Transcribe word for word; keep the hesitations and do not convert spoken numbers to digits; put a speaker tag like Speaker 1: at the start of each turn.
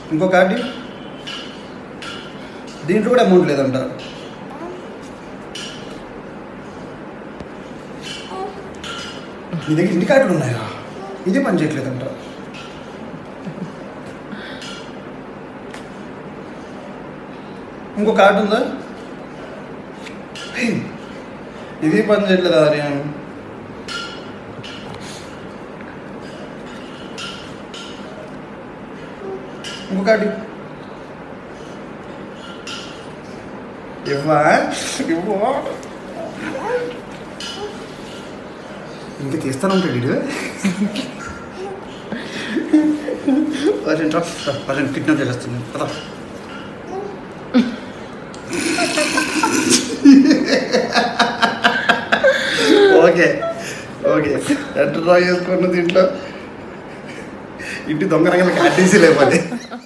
Speaker 1: ఇంకో కార్డు దీంట్లో కూడా అమౌంట్ లేదంట. నీ దగ్గర ఇన్ని కార్డులు ఉన్నాయా? ఇది పని చేయట్లేదంట. ఇంకో కార్డు ఉందా? ఇది పని చేయట్లేదు ఆర్యన్. ఇంకో కార్డు ఇవ్వా ఇవ్వా ఇంకా తీస్తాను ఉంటాడు వీడు. అర్జెంట్ కిడ్నాప్ చేసేస్తున్నాను కదా. ఓకే ఓకే ఎంత డ్రా చేసుకున్న దీంట్లో ఇంటి దొంగ రంగంలో కట్టేసి లేవాలి.